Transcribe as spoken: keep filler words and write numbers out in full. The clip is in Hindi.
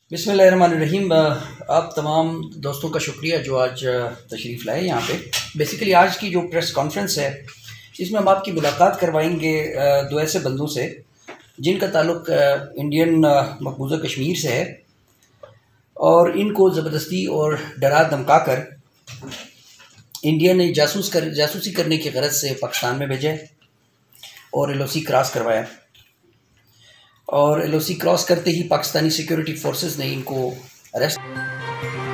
बिस्मिल्लाहिर्रहमानिर्रहीम। आप तमाम दोस्तों का शुक्रिया जो आज तशरीफ़ लाए यहाँ पे। बेसिकली आज की जो प्रेस कॉन्फ्रेंस है इसमें हम आपकी मुलाकात करवाएंगे दो ऐसे बंदों से जिनका ताल्लुक़ इंडियन मकबूजा कश्मीर से है और इनको ज़बरदस्ती और डरा धमका कर इंडिया ने जासूस कर जासूसी करने की गरज से पाकिस्तान में भेजा और एल ओ सी क्रॉस करवाया और एल ओ सी क्रॉस करते ही पाकिस्तानी सिक्योरिटी फोर्सेस ने इनको अरेस्ट